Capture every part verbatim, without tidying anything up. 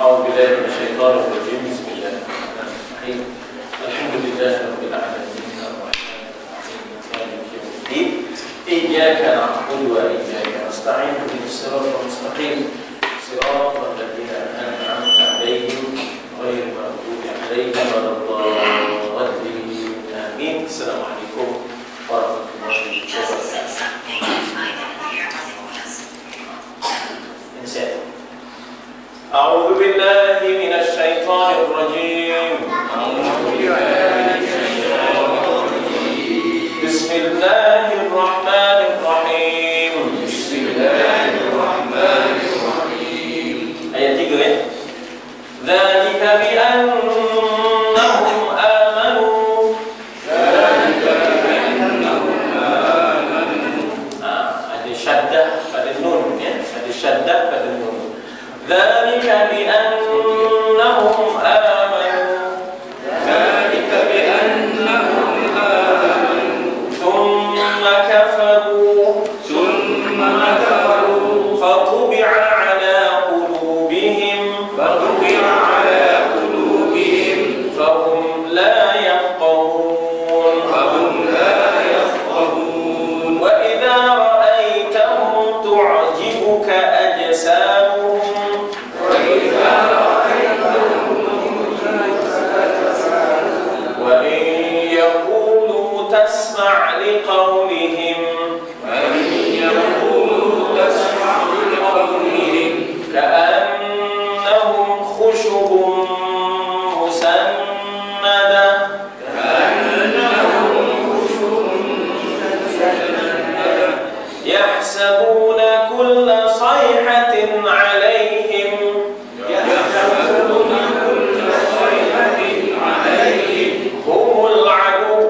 أعوذ بالله من الشيطان الرجيم. بسم الله الرحمن الرحيم. الحمد لله رب العالمين الرحمن الرحيم مالك يوم الدين. إياك نعبد وإياك نستعين اهدنا الصراط المستقيم صراط الذين أنعمت عليهم غير المغضوب عليهم ولا الضالين. آمين. السلام عليكم ورحمة الله وبركاته. أعوذ بالله من الشيطان الرجيم. بسم الله الرحمن الرحيم. بسم الله الرحمن الرحيم. آية tiga ya. ذلك بأنهم آمنوا. ذلك بأنهم آمنوا. Ada syaddah pada nun ya. Ada syaddah pada nun. ذلك بأنهم آمنوا. ذلك بأنهم آمنوا ثم كفروا ثم كفروا فطبع على قلوبهم فطبع على قلوبهم فهم لا يفقهون فهم لا يفقهون وإذا رأيتهم تعجبك أجسامهم تسمع لقولهم وإن يقولوا تسمع لقولهم كأنهم خشب مسندة كأنهم خشب مسندة يحسبون كل صيحة عليهم يحسبون كل صيحة عليهم هم العدو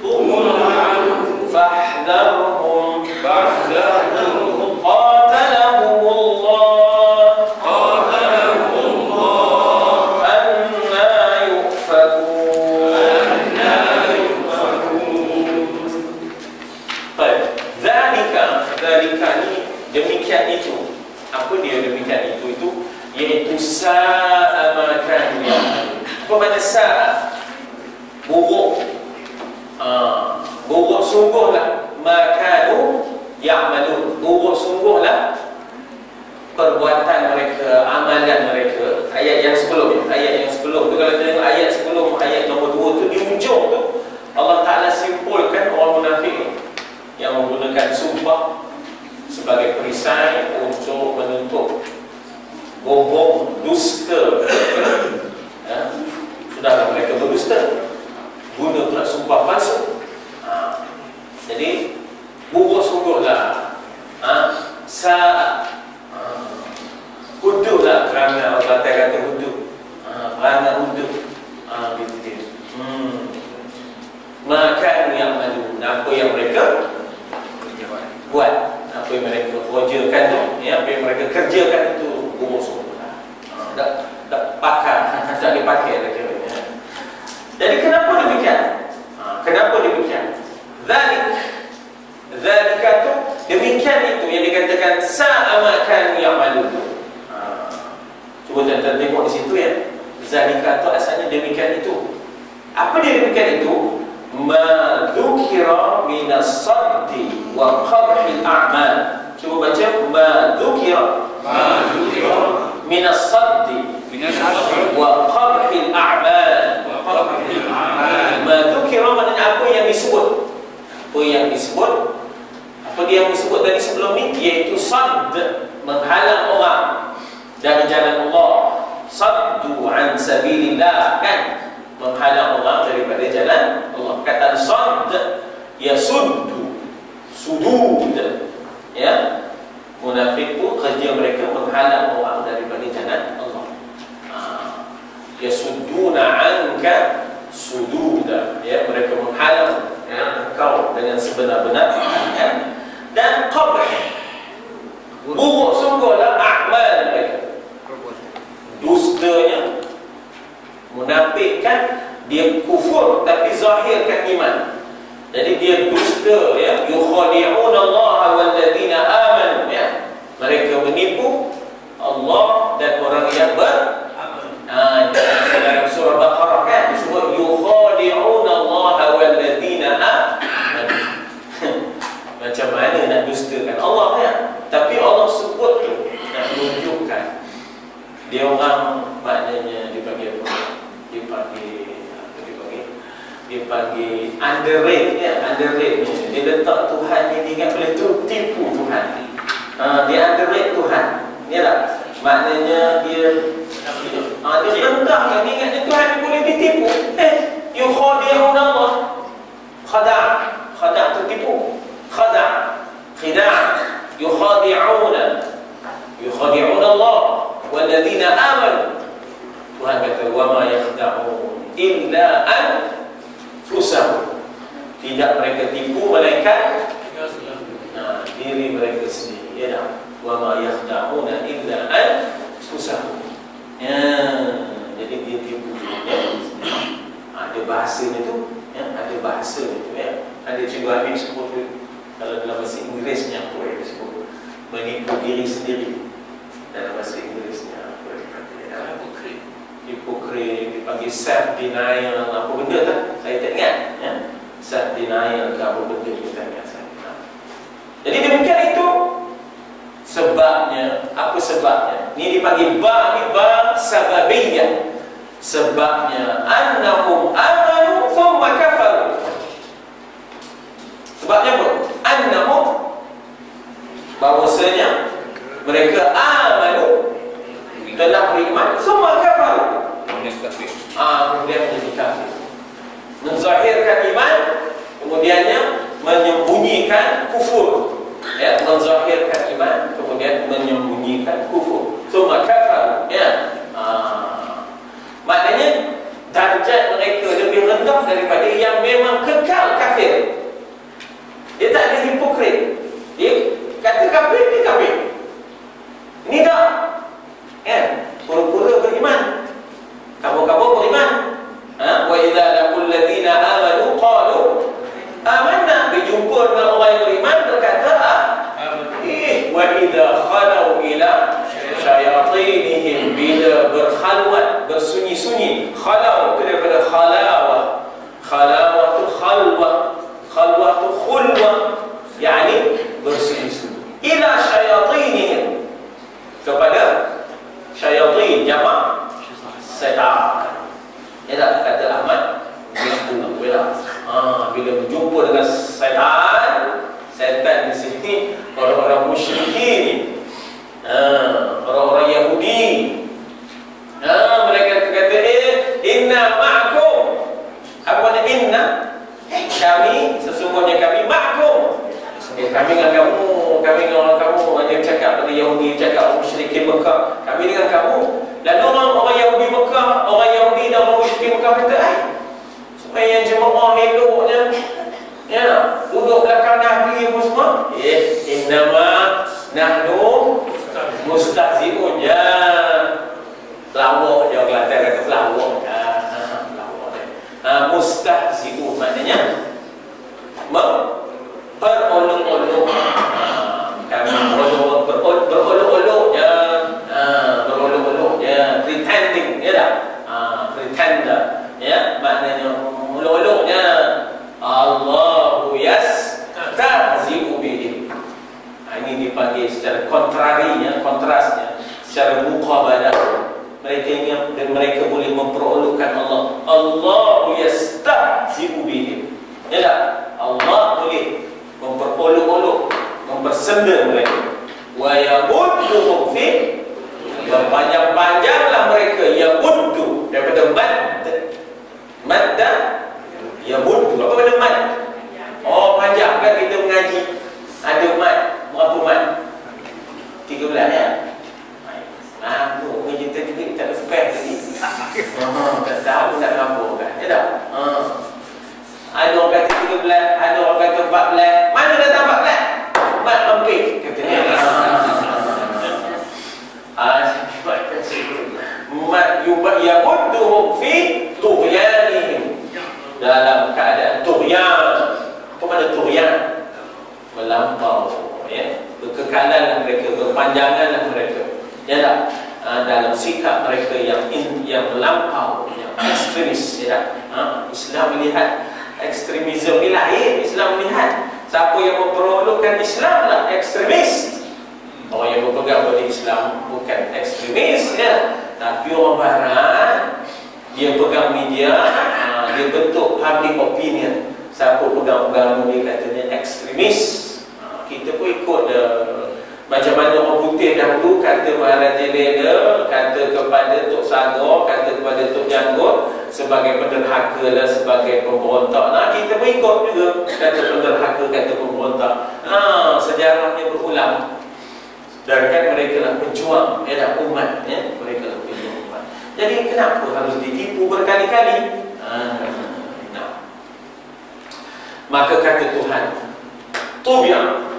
فاحذرهم فاحذرهم قاتلهم الله قاتلهم الله أنى يؤفكون أنى يؤفكون. طيب ذلك ذلك ini demikian itu. Apa dia demikian itu itu yaitu sa'a ma kanu ya'malun. Apa makna sa'a? Buruk. Ah, buruk sungguhlah makanu ya'malun. Buruk sungguhlah perbuatan mereka, amalan mereka. Ayat yang sebelum, ayat yang sebelum tu, kalau tengok ayat sebelum ayat nombor dua tu, di ujung tu Allah Ta'ala simpulkan orang munafik yang menggunakan sumpah sebagai perisai untuk menuntut bohong, dusta. Ya, sudahlah mereka berdusta, guna pula sumpah palsu. Ha. Jadi buruk sungguhlah. Ha. Saat ha. Huduhlah kerana Allah kata huduh. Ha. Kerana huduh. Ha. Gitu dia. Hmm. Maka yang malu, apa yang mereka buat, apa yang mereka kerjakan tu, ya, apa yang mereka kerjakan itu buruk sungguhlah. Ha. Tak, tak pakai, tak dipakai lagi. Jadi kenapa demikian? Ha, kenapa demikian? Zalik, zalika tu demikian itu yang dikatakan sa'a ma kanu ya'malun. Ha, cuba tuan-tuan tengok di situ ya. Zalika tu asalnya demikian itu. Apa dia demikian itu? Ma dzukira minas saddi wa qabhil a'mal. Cuba baca ma dzukira ma dzukira minas saddi wa qabhil a'mal. Madzukira maknanya apa yang disebut. Apa yang disebut. Apa dia yang disebut tadi sebelum ni, iaitu sadd, menghalang orang dari jalan Allah. Saddu an sabilillah, kan, menghalang orang daripada jalan Allah. Kata sadd yasuddu, sudud, ya. Munafik pun kerja mereka menghalang orang daripada jalan Allah. Yasudduna anka sududa, ya, mereka menghalang ya, engkau dengan sebenar-benar, ya. Dan qabh, buruk sungguhlah a'mal mereka, dustanya. Munafik kan dia kufur tapi zahirkan iman. Jadi dia dusta, ya, yukhadi'una Allah wal ladina amanu, ya. Mereka menipu Allah dan orang yang ber Dia orang maknanya dipanggil apa? Dipanggil apa dipanggil? Dipanggil underrate ya, underrate ni. Dia letak Tuhan ni dia ingat boleh tu tipu Tuhan. Ha, dia underrate Tuhan. Ya tak? Maknanya dia ha, dia rendahkan, dia ingatnya Tuhan ni boleh ditipu. Eh, yukhadi'un Allah. Khada', khada' tu tipu. Khada', khida', yukhadi'una. Yukhadi'un Allah walladzina amanu. Tuhan kata wa ma yakhda'un illa anfusahum. Tidak mereka tipu melainkan nah, diri mereka sendiri. Ya tak? Wa ma yakhda'una illa anfusahum. Ya, jadi dia tipu ya. Ada bahasanya tu, ya, ada bahasa itu ya. Ada juga Habib sebut kalau dalam bahasa Inggerisnya apa yang disebut menipu diri sendiri. Dalam bahasa Inggerisnya apa yang kata hipokrit, hipokrit dipanggil self denial apa benda tak? Saya tak ingat ya. Self denial ke apa benda kita tak ingat saya. Jadi demikian itu sebabnya. Apa sebabnya? Ini dipanggil ba, ni ba sababiyah. Sebabnya annahum amanu thumma kafaru. Sebabnya apa? Annahum, bahwasanya mereka amanu, telah beriman, thumma kafaru, ah, kemudian menjadi kafir. Menzahirkan iman, kemudiannya menyembunyikan kufur. Ya, menzahirkan iman, kemudian menyembunyikan kufur. Thumma kafaru. Ya. Ah. Maknanya darjat mereka lebih rendah daripada yang memang kekal kafir. Dia tak ada hipokrit. Dia kata kafir, dia kafir. Ini dah kan, pura-pura beriman, kabur-kabur beriman. Ha? Wa idza laqul ladzina amanu qalu amanna. Berjumpa dengan orang yang beriman berkata eh wa idza khalau ila syayatinihim, bila berkhalwat, bersunyi-sunyi. Khalau itu daripada khalawah. Khalawah itu khalwah, khalwah itu khulwah, yakni bersunyi-sunyi. Ila syayatinihim, kepada syayatin, jamak syaitan. Ya tak, kata Ahmad bila ha, bila berjumpa dengan syaitan, syaitan di sini orang-orang musyrikin, ha, orang-orang Yahudi. Ha, mereka kata eh inna ma'akum. Apa makna inna? Eh, kami, sesungguhnya kami ma'akum. Eh, kami dengan kamu, kami dengan orang kamu. Dia cakap pada Yahudi, cakap musyrikin Mekah, kami dengan kamu. Lalu orang, orang Yahudi Mekah, orang Yahudi dan orang musyrikin Mekah kata, eh, supaya yang jemaah eloknya, ya, duduk belakang Nabi apa semua. Eh, innama nahnu mustahzi'un. Ya, pelawak je, Kelantan kata pelawak. Ya, pelawak je. Ha, mustahzi'un maknanya berolok-olok. Kami berolok-olok ya, berolok-olok ya, pretending ya tak? Pretender ya, maknanya olok-oloknya. Allahu yastahzi'u bihim. Ini dipanggil secara kontrarinya, kontrasnya, secara muqabalah. Mereka ingat dan mereka boleh memperolokkan Allah. Allahu yastahzi'u bihim. Ya tak? Allah boleh memperolok-olok, mempersenda mereka. Wa yamudduhum fi, berpanjang-panjanglah mereka. Yamuddu daripada mad, madda yamuddu. Apa benda mad? Oh, panjang kan kita mengaji. Ada mad, berapa mad? tiga belas ya? Ah, tu kita kita tak lepas tadi. Oh, tak tahu nak apa kan. Ya tak? Ha. Ada orang kata tiga belas, ada orang kata empat belas. Mana datang empat belas? Mat hampir katanya. Ah, mat yubat yamudduhum fi tughyanihim, dalam keadaan tughyan. Apa makna tughyan? Melampau ya. Berkekalanlah mereka, berpanjanganlah mereka. Ya tak? Ha, dalam sikap mereka yang in, yang melampau, yang ekstremis ya tak? Ha, Islam melihat ekstremisme ni lahir. Islam melihat siapa yang memperolokkan Islam lah ekstremis. Orang yang berpegang pada Islam bukan ekstremis ya. Tapi orang barat, dia pegang media, ha, dia bentuk public opinion. Siapa pegang agama dia katanya ekstremis. Ha, kita pun ikut dia. Macam mana orang putih dahulu kata Maharaja Leda, kata kepada Tok Sagor, kata kepada Tok Janggut sebagai penderhaka dan sebagai pemberontak. Nah, kita pun ikut juga kata penderhaka, kata pemberontak. Ha, sejarahnya berulang. Sedangkan mereka lah pejuang, ya dah umat, ya, mereka lah pejuang umat. Jadi kenapa harus ditipu berkali-kali? Ha, nah. Maka kata Tuhan, Tubi'ah.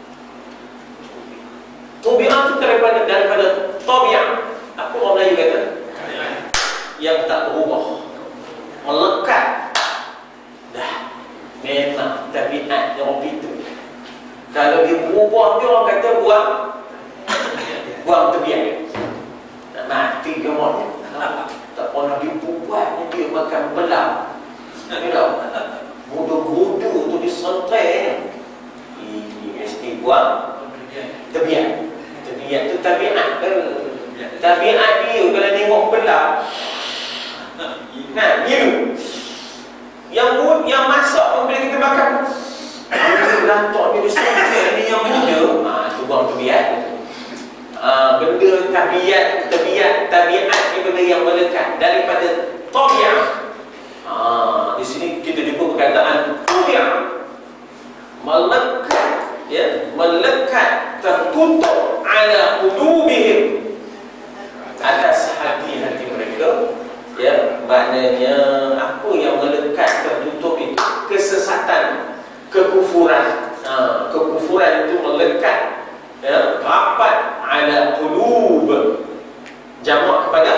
Tubi'ah itu daripada daripada tabi'ah. Apa orang Melayu kata? Yang tak berubah, melekat. Dah, memang tabiat yang itu. Kalau dia berubah, dia orang kata buang buang tebiat. Nak mati ke mana? Tak pernah dibuat, dia makan belah. Ni tahu, bodoh-bodoh tu disentai. Ini mesti buang tebiat. Tebiat tu tabiat ke? Tabiat dia kalau tengok belah. Nah, gitu. Yang yang masak pun bila kita makan, dia lantok dia disentai, ni yang muda. Ah, tu buang tebiat. Uh, benda tabiat, tabiat, tabiat ni benda yang melekat daripada tabiat. Uh, di sini kita jumpa perkataan tabiat, melekat, ya, melekat, tertutup ala qulubihim, atas hati-hati mereka. Ya, maknanya apa yang melekat, tertutup itu kesesatan, kekufuran. Uh, kekufuran itu melekat, ya, rapat ala qulub, jamak kepada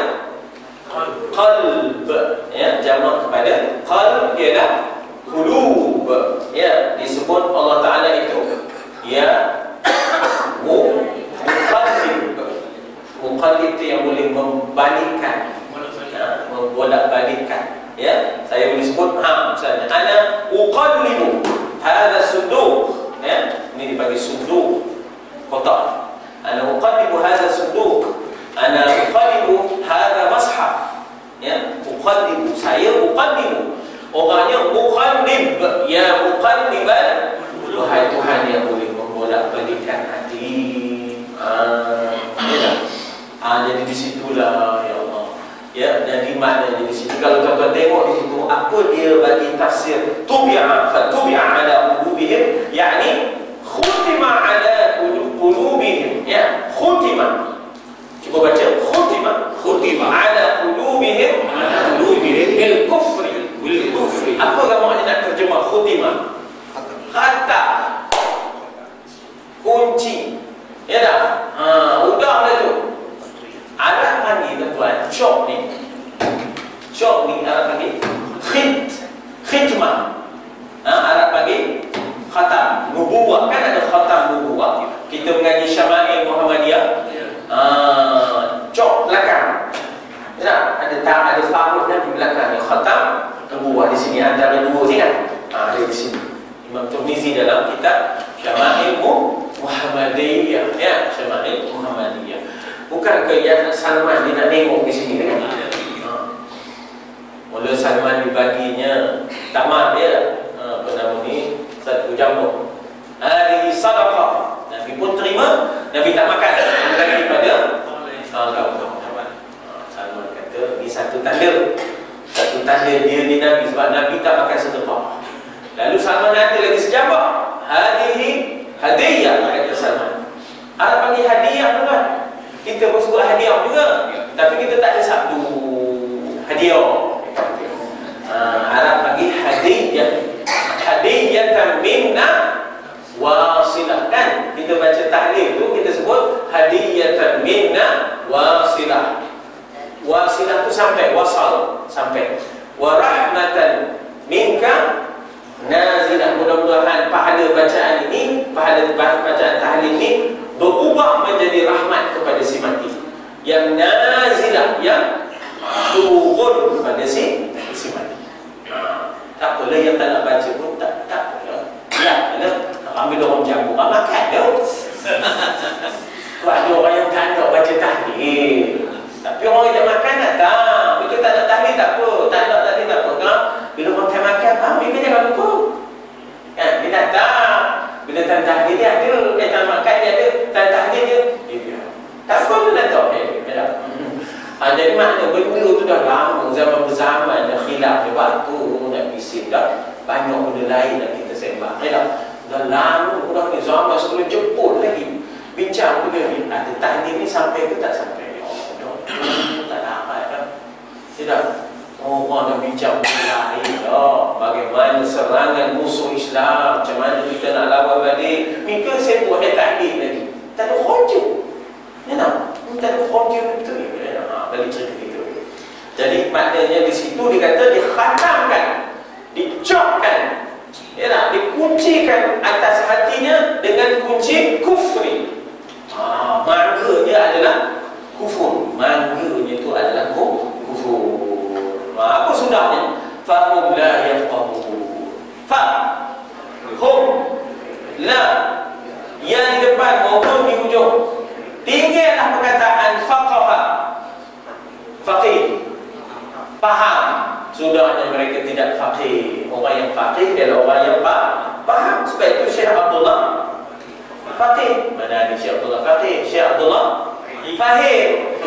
qalb, ya, jamak kepada qalb ialah qulub, ya, disebut Allah Taala itu ya muqallib. Muqallib itu yang boleh membalikkan, ya, membolak-balikkan, ya. Saya boleh sebut, ha, misalnya ana uqallibu hadha sunduq, ya, ini dipanggil sunduq kotak. Ana uqallibu hadha sunduq, ana uqallibu hadha mashaf, ya, uqallibu, saya uqallibu. Orangnya muqallib, ya muqalliban, wahai Tuhan yang boleh membolak-balikkan hati. Ah, ya. Ah, jadi di situlah, ya Allah. Ya, jadi maknanya di situ, kalau tuan-tuan tengok di situ apa dia bagi tafsir tubi'a, fa tubi'a ala qulubihim, yakni khutima ala qulubihim, ya, khutima. Cuba baca khutima, khutima ala qulubihim, ala qulubihim bil kufri, bil kufri. Apa kamu nak terjemah khutima? Kata kunci, ya dah. Ha, udah dah tu. Arab panggil tuan, cok ni. Cok ni Arab panggil khit, khitmah. Ha, Arab panggil khatam nubuwah, kan ada khatam nubuwah. Kita mengaji Syama'il Muhammadiyah. Ah, cok belakang. Ya, ada tak ada parut dan di belakang ni khatam nubuwah di sini antara dua ni kan. Ah, ada di sini. Imam Tirmizi dalam kitab Syama'il Muhammadiyah, ya, Syama'il Muhammadiyah. Bukan ke yang Salman dia nak tengok di sini kan. Ha. Mula Salman dibaginya tamat dia, ha, apa nama ni, satu jamu. Hari sadaqah. Nabi pun terima, Nabi tak makan. Daripada ah, kau tahu. Salman kata, ini satu tanda. Satu tanda dia ni Nabi, sebab Nabi tak makan sedekah. Lalu Salman ada lagi sejabat. Hadihi hadiah, kata Salman. Arab panggil hadiah kan? Kita pun sebut hadiah juga, tapi kita tak ada sabdu hadiah. Uh, Arab panggil hadiah, hadiyatan minna wasilah, kan? Kita baca tahlil tu kita sebut hadiyatan minna wasilah. Wasilah tu sampai, wasal sampai. Wa rahmatan minka nazilah. Mudah-mudahan pahala bacaan ini, pahala bacaan tahlil ini berubah menjadi rahmat kepada si mati, yang nazilah, yang turun kepada si si mati. Ha, tak apalah yang tak nak baca pun tak tak apalah. Ya, ya, ambil orang jamu, ah, makan dia. Sebab ada orang yang tak nak baca tahlil, tapi orang yang makan Jadi makna benda tu dah lama, zaman berzaman dah khilaf dia waktu nak bising dah banyak benda lain nak kita sembah. Ya dah. Dah lama dah ni zaman sebelum Jepun lagi bincang benda ni. Ada takdir ni sampai ke tak sampai? Ya Allah, tak dapat dah. Tidak. Orang dah bincang benda lain dah. Bagaimana serangan musuh Islam, macam mana kita nak lawan balik. Ni ke saya buat dia takdir lagi. Tak ada hujah. Ya tak? Tak ada hujah betul. Ya tak? Bagi cerita kita. Jadi maknanya di situ dikata dikhatamkan, dicopkan, ya tak? Dikuncikan atas hatinya dengan kunci kufri. Ah, mangganya adalah kufur. Mangganya itu adalah kufur. Ah, apa sudahnya? Fahum la yafqahun. Fa hum la, yang di depan maupun di hujung. Tinggallah perkataan faqaha, faqih, faham. Sudahnya mereka tidak faqih. Orang yang faqih adalah orang yang faham. Sebab itu Syekh Abdullah faqih. Mana ada Syekh Abdullah faqih? Syekh Abdullah fahim.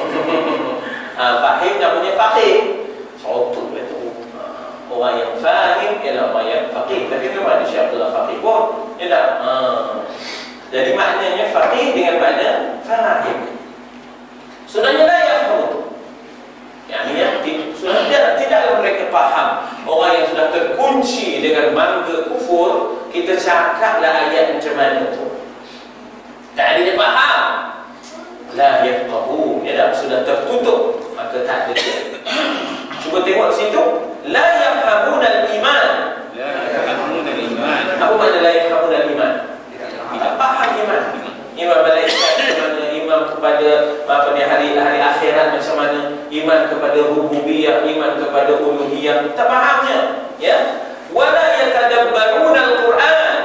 ha, Fahim namanya faqih. Contoh itu orang yang fahim ialah orang yang faqih. Tapi memang ada Syekh Abdullah faqih pun. Ya tak? Ha. Jadi maknanya faqih dengan makna fahim. Sudahnya la yafhamu. Yang ya, sudah tidak, tidaklah mereka faham. Orang yang sudah terkunci dengan mangga kufur, kita cakaplah ayat macam mana tu. Tak ada dia faham. La yafqahu, ya dah, sudah tertutup, maka tak ada dia. Cuba tengok situ, la yafhamuna al-iman. La yafhamuna al-iman. Apa makna la yafhamuna al-iman? Tidak faham iman. Iman malaikat macam mana, iman kepada apa ni, hari hari akhirat macam mana, iman kepada rububiyah, iman kepada uluhiyah, tak fahamnya. Ya. Wala yatadabbaruna al-Quran.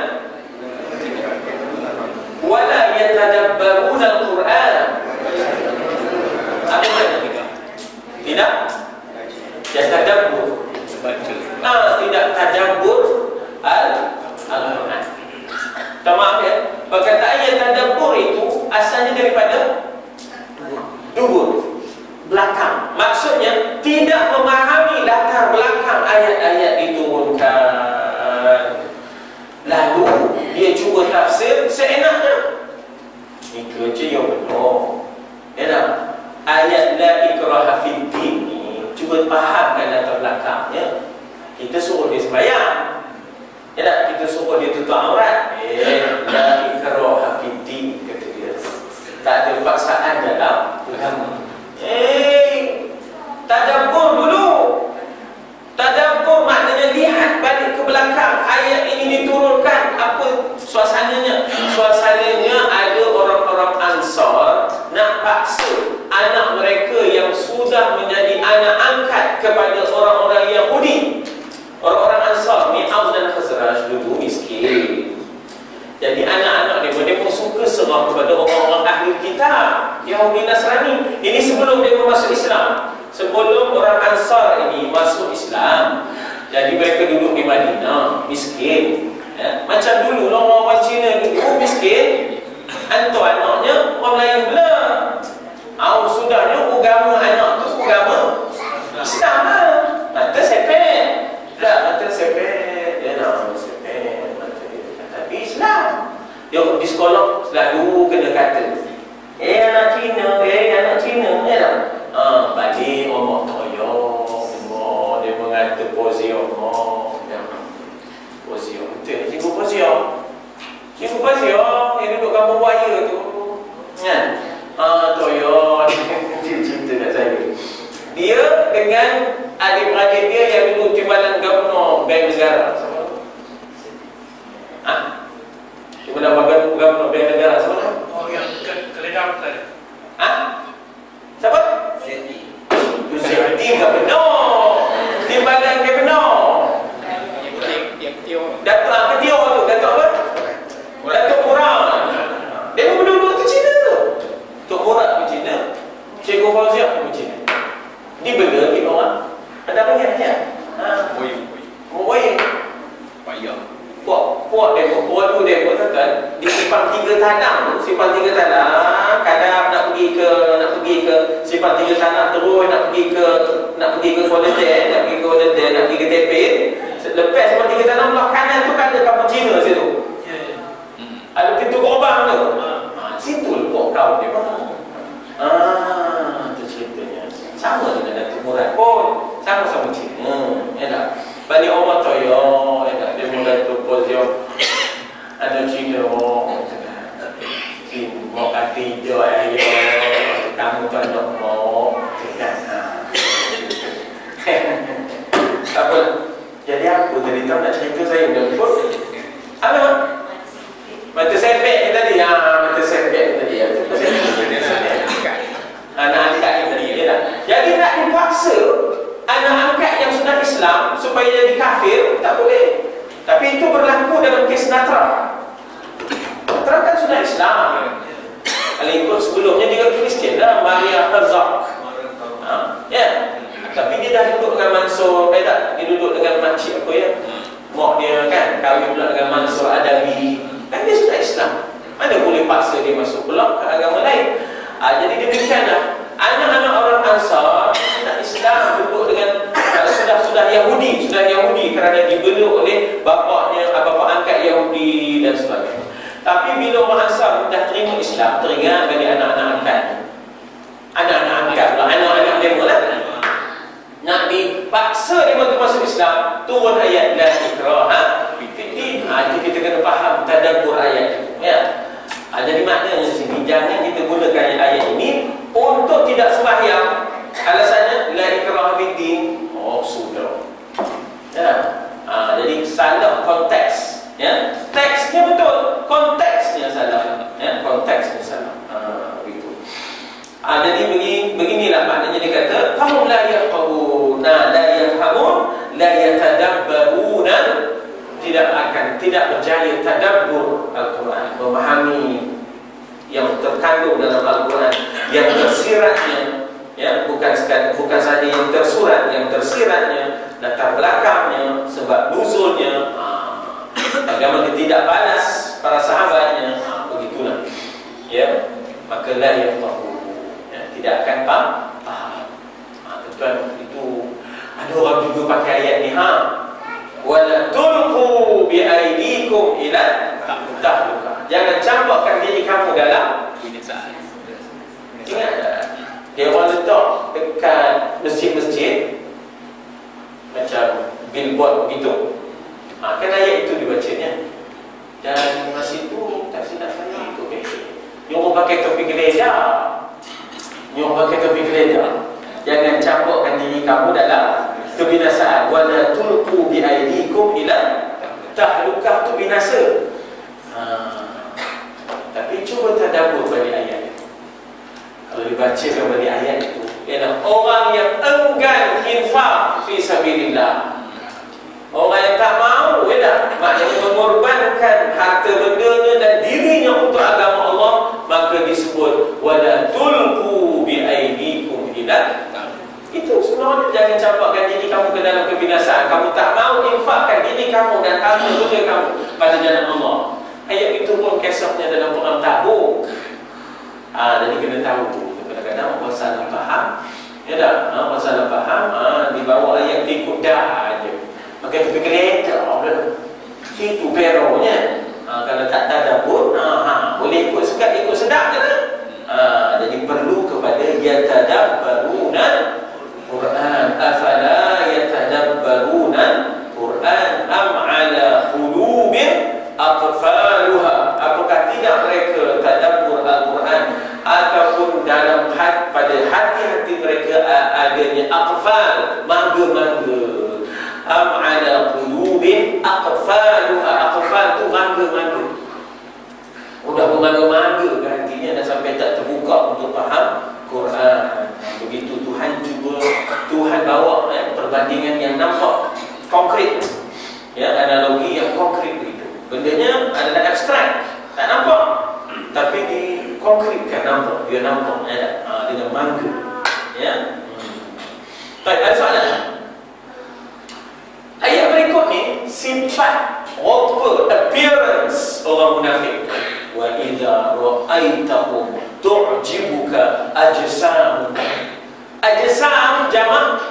Wala yatadabbaruna al-Quran. Apa makna? Tidak. Tidak tadabbur. Nah, tidak tadabbur al-Quran. Tamam ya. Perkataan yang tadabbur itu asalnya daripada dubur, belakang. Maksudnya tidak memahami latar belakang ayat-ayat diturunkan. Lalu dia cuba tafsir seenaknya. Ini kerja yang benar. Ya tak? Ayat la ikraha fid din ni cuba fahamkan latar belakangnya. Kita suruh dia sembahyang. Ya tak? Kita suruh dia tutup aurat. Eh, la ikraha fid din, kata dia. Tak ada paksaan dalam agama. Eh, tadabbur dulu. Tadabbur maknanya lihat balik ke belakang. Ayat ini diturunkan, apa suasananya? Suasananya ada orang-orang Ansar nak paksa anak mereka yang sudah menjadi anak angkat kepada orang-orang Yahudi. Orang-orang Ansar ni, Aus dan Khazraj, dulu miskin. Jadi anak-anak dia, dia pun suka serah kepada orang-orang ahli kitab, Yahudi Nasrani. Ini sebelum dia masuk Islam, sebelum orang Ansar ini masuk Islam. Jadi mereka duduk di Madinah, miskin. Ya, macam dulu orang-orang Cina dulu miskin, hantu anaknya orang Melayu pula. Au sudahnya agama anak tu agama Islam lah. Mata sepet. Tak, mata sepet. Dia nak sepet. Mata dia tapi Islam. Dia di sekolah selalu kena kata, eh anak Cina, eh anak Cina. Ya tak? Ha, balik omok toyo. Omok dia mengata pozio. Omok pozio. Betul, cikgu pozio. Cikgu pozio yang duduk kampung buaya tu. Kan? Ah, toyo. Cinta kat saya. Dia dengan adik-beradik dia yang duduk timbalan Gubernur Bank Negara. Ha? Timbalan Gubernur Bank Negara siapa? Oh, yang keledam tadi. Ha? Siapa? Zeti. Zeti enggak benar. Timbalan Gubernur. Yang ketiga. Datuk apa dia tu? Datuk apa? Datuk Quran. Dia berdua tu Cina tu. Tok Quran pun Cina. Cikgu Fauziah pun Cina. Di bela kita orang. Ada banyak ya. Ha. Oi, oi. Oi. Payah. Puak, puak dia, puak tu dia pun kan di depan tiga tanam tu. pergi ke nak pergi ke Kuala Lumpur, nak pergi ke Kuala Lumpur, nak pergi ke Taipei, lepas seperti kita dalam belah kanan tu kan ada cappuccino situ. Ada pintu gerbang tu. Ha, situ lepas kau dia. Ah, tu ceritanya. Sama dengan Datuk Murad pun sama-sama cerita. Ya tak? Balik orang tu ya, ya tak? Dia mulai propose dia. Ada cerita oh, Kim, mau kati dia ayo. Kamu tu nak mau kan? Apa? Jadi aku tadi tahu nak cerita saya dah pun. Apa? Mata sepek tadi ya, mata sepek tadi ya. Anak angkat yang tadi ya. Jadi nak dipaksa anak angkat yang sudah Islam supaya jadi kafir tak boleh. Tapi itu berlaku dalam kes Natra. Natra kan sudah Islam. Kalau ikut sebelumnya dia Kristian lah, Maria Herzog. Ha, ya. Tapi dia dah duduk dengan Mansur, eh tak, dia duduk dengan makcik apa ya? Mak dia kan kahwin pula dengan Mansur Adabi. Kan dia sudah Islam. Mana boleh paksa dia masuk pula ke agama lain? Ha, jadi demikianlah. Anak-anak orang Ansar sudah Islam duduk dengan uh, sudah sudah Yahudi, sudah Yahudi kerana dibeluk oleh bapaknya, bapa angkat Yahudi dan sebagainya. Tapi bila orang Ansar sudah terima Islam, teringat bagi anak-anak angkat. Anak-anak angkat pula, anak-anak demo lah. Nak dipaksa dia untuk masuk Islam, turun ayat la ikraha fiddin. Ha, jadi kita kena faham tadabbur ayat itu. Ya. Ha, jadi maknanya di sini jangan kita gunakan ayat ini untuk tidak sembahyang. Alasannya la ikraha fiddin. Oh sudah. Ya. Ha, jadi salah konteks. Ya. Teksnya betul, konteksnya salah. Ya, konteksnya salah. Ha, begitu. Ha, jadi begini, beginilah maknanya dia kata fahum la yaquluna la yafhamun la yatadabbaruna, tidak akan tidak berjaya tadabbur Al-Quran, memahami yang terkandung dalam Al-Quran, yang tersiratnya, ya, bukan sekadar, bukan saja yang tersurat, yang tersiratnya, latar belakangnya, sebab nuzulnya, ha, bagaimana tidak balas para sahabatnya, ha, begitulah, ya, maka la yafhamun, tidak akan faham. Ha, tuan itu ada orang juga pakai ayat ni, ha, wala tulqu bi aydikum ila tahluka, jangan campakkan diri kamu dalam binasaan. Ingat tak? Dia orang letak dekat masjid-masjid macam billboard begitu. Ha, kan ayat itu dibacanya. Dan masa itu tak silap saya itu eh, dia orang pakai topi geledah. Yang pakai topi geledah, jangan campurkan diri kamu dalam kebinasaan. Wala tulqu bi aydikum ila tahlukah, tu binasa. Ha. Tapi cuba tadabbur bagi ayat itu. Kalau dibacakan bagi ayat itu, ialah orang yang enggan infak fi sabilillah. Orang yang tak mahu, ya tak? Maknanya mengorbankan harta bendanya dan dirinya untuk agama Allah, maka disebut wala tulqu bi aydikum ila. Itu sebenarnya jangan campakkan diri kamu ke dalam kebinasaan. Kamu tak mahu infakkan diri kamu dan harta benda kamu pada jalan Allah. Ayat itu pun kisahnya dalam Quran Tabuk. Ah, jadi kena tahu. Kadang-kadang orang salah faham. Ya tak? Ha, orang salah faham, ha, dibawa ayat ikut dah aja. Maka tu kereta itu peronya. Ha, kalau tak tadabbur, ha, ha, boleh ikut sekat, ikut sedap je lah. Ha, jadi perlu kepada yatadabbaruna Quran. Afala yatadabbaruna Quran am ala qulubin aqfaluha. Apakah tidak mereka tadabbur Al-Quran ataupun dalam hat, pada hati-hati mereka adanya aqfal, mangga-mangga. Am ala qulubin aqfaluha. Aqfal tu mangga-mangga. Udah bermangga-mangga ke hatinya dah sampai tak terbuka untuk faham Quran. Begitu Tuhan cuba, Tuhan bawa eh, perbandingan yang nampak konkret, ya, analogi yang konkret begitu. Bendanya adalah abstrak, tak nampak, tapi dikonkretkan, nampak, dia nampak, ya, ha, dengan mangga, ya. Baik, ada soalan? Ayat berikut ni sifat rupa, appearance orang munafik. Wa idza ra'aitahum tu'jibuka ajsamuhum. Ajsam jamak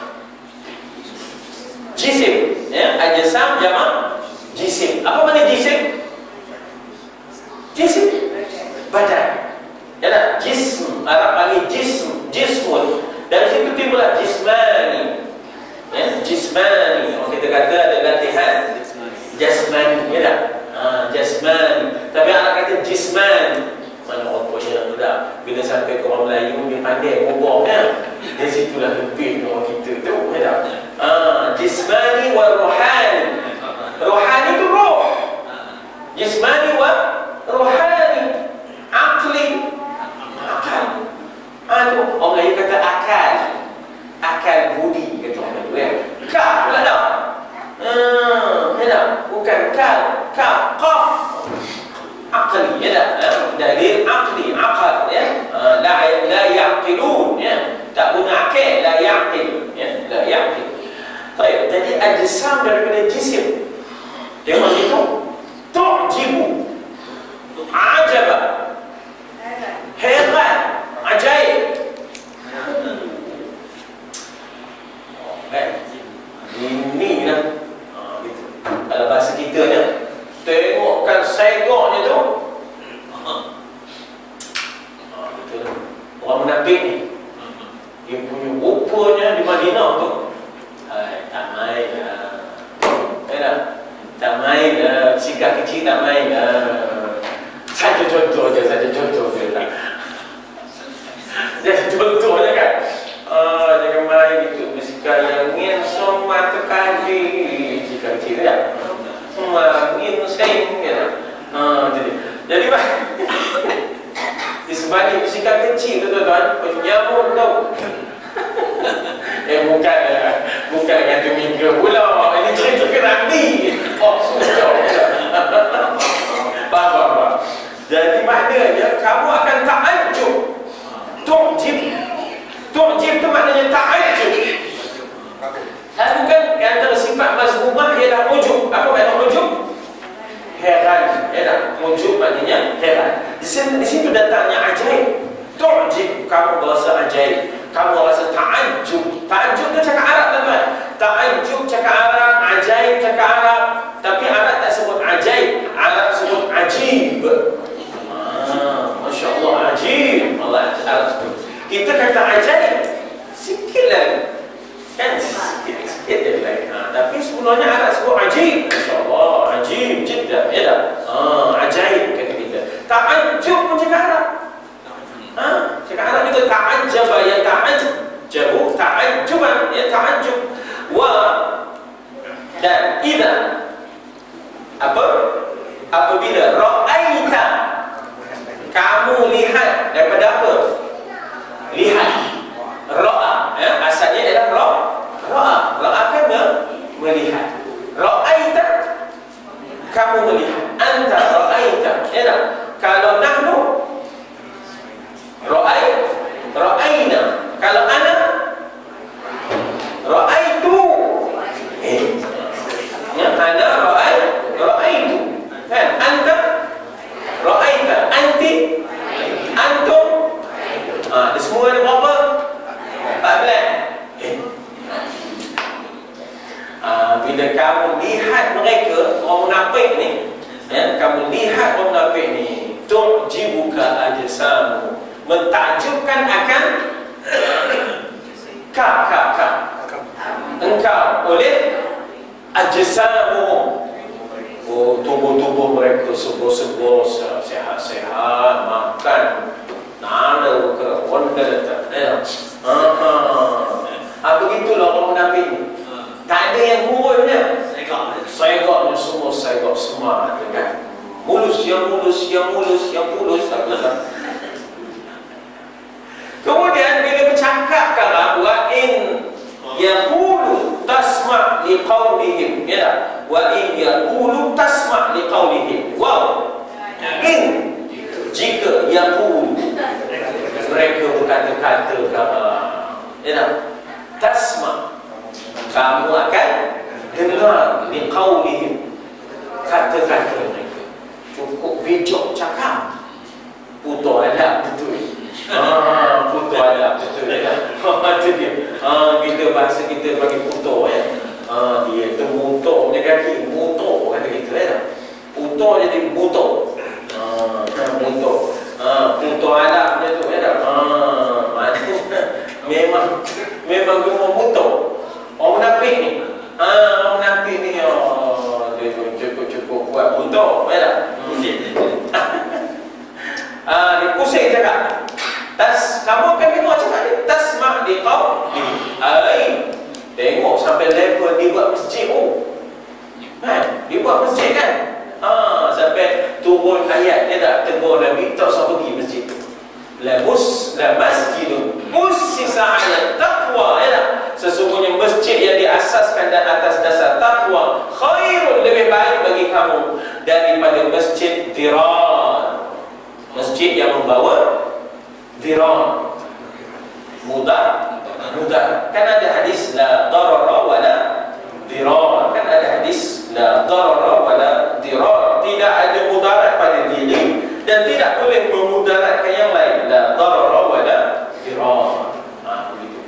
jisim, ya. Ajsam jamak jisim. Apa makna jisim? Jisim badan. Ya tak? Jism, Arab panggil jism, jismun. Dari situ timbullah jismani. Ya, jismani. Orang kita kata ada latihan jasmani, ya tak? Ha, jasmani. Tapi Arab kata jismani. Mana orang punya sudah bila sampai ke orang Melayu dia pandai ngomongnya. Dari situlah lebih orang kita tu, ya tak? Ha, jismani wa ruhani. Ruhani tu roh. Jismani wa ruhani. Akli. Akal. Ah tu orang Melayu kata akal. Akal budi kata orang Melayu, ya. Kaf pula dah. Hmm, ya tak? Bukan kal, kaf, qaf. Akli, ya tak? Ha? Dalil akli, akal, ya. Ha, la la yaqilun, ya. Tak guna akal, la yaqil, ya. La yaqil. Baik, jadi ajsam daripada jisim. Tengok itu. Tu'jibu. Ajaba. Heran, ajaib. Eh, ini lah. Ha, gitu. Kalau bahasa kita ni, tengokkan segoknya tu. Ha, betul. Orang munafik ni, dia punya rupanya di Madinah tu, hai, tak main lah. Eh tak? Tak main lah. Sikap kecil tak main lah. Saja contoh je, saja contoh je tak. Jadi contohnya kan, uh, jangan main itu bersikap yang ingin semua terkaji. Jika kecil ya, semua ingin sing ya. Uh, jadi, jadi bah, di sebalik bersikap kecil tu tuan-tuan, penyamun tau. Eh bukan ya, bukan yang demikian pula. Ini cerita kerani. Oh sudah. Faham tak? Jadi maknanya kamu akan ta'ajub. Tu'jib. Tu'jib tu maknanya ta'ajub. Dan bukan antara sifat mazmumah ialah ujub. Apa makna ujub? Heran. Ya tak? Ujub maknanya heran. Di sini, di situ datangnya ajaib. Tu'jib, kamu berasa ajaib. Kamu rasa ta'ajub. Ta'ajub tu cakap Arab teman. Ta'ajub cakap Arab, ajaib cakap Arab. Tapi Arab tak sebut ajaib. Arab sebut ajib. Masya Allah, ajib. Allah Arab sebut. Kita kata ajaib sikit lah, kan? Sikit, sikit dia lain. Ha, tapi sebenarnya Arab sebut ajib. Masya Allah, ajib, jiddah, ya tak? Ha, ajaib kata kita. Ta'ajub pun cakap Arab. Ha, cakap Arab juga ta'ajjaba, ya ta'ajjabu, ta'ajjuban, ya ta'ajjub. Wa dan idza, apa? Apabila ra'aita, kamu lihat daripada apa? Lihat. Ra'a, ya, asalnya adalah ra'. Ra'a, ra'a kan melihat. Ra'aita, kamu melihat. Anta ra'aita, ya tak? Kalau nahnu ra'ai, ra'aina. Kalau ana ra'aitu. Eh, ya, ana ra'ai, ra'aitu. Kan? Anta ra'aita, anti, antum. Ah, ha, semua ada berapa? empat belas. Eh. Ah, bila kamu lihat mereka, orang munafik ni, ya, kamu lihat orang munafik ni, tu'jibuka ajsamu, mentakjubkan akan ka ka ka engkau oleh ajsamu. Oh, tubuh-tubuh mereka subur-subur, sehat-sehat, makan nada ke wonder tak ada. Ha ha. Ah begitulah orang munafik ni. Tak ada yang hurufnya. Segak. Segaknya semua segak semua kan. Mulus yang mulus yang mulus yang mulus tak ada. Kemudian bila bercakap kalau wa in yaqulu tasma' liqaulihim, ya tak? Wa in yaqulu tasma' liqaulihim. Wow. In jika yaqulu mereka berkata-kata kamu, ya tak? Tasma', kamu akan dengar liqaulihim, kata-kata mereka. Cukup bijak cakap, putus adab betul. Ah, putus putu adab betul ya. Itu dia. Ha, kita bahasa kita bagi putu ya. Ha, dia tu motor punya kaki, motor kata kita ya. Putu jadi motor. Ha, motor. Ha, putu adab dia tu ya. Ha, maknanya memang memang gemuk motor. Orang munafik ni. Ha, orang munafik ni oh, dia cukup-cukup buat motor ya. Ah, dia pusing cakap. Tas, kamu akan tengok cakap dia. Tasma' di kau. Ai, tengok sampai level dia buat masjid. Oh, kan? Dia buat masjid kan? Ah, sampai turun ayat dia tak tegur Nabi tak usah pergi masjid. La mus, la masjidun mussisa 'ala taqwa. Ya tak? Sesungguhnya masjid yang diasaskan dan atas dasar takwa khairun, lebih baik bagi kamu daripada masjid dirar. Masjid yang membawa dirar, mudah, mudah. Kan ada hadis la darara wala dirar. Kan ada hadis la darara wala dirar. Tidak ada mudarat pada diri dan tidak boleh memudaratkan yang lain. La darara wala dirar. Ah, begitu.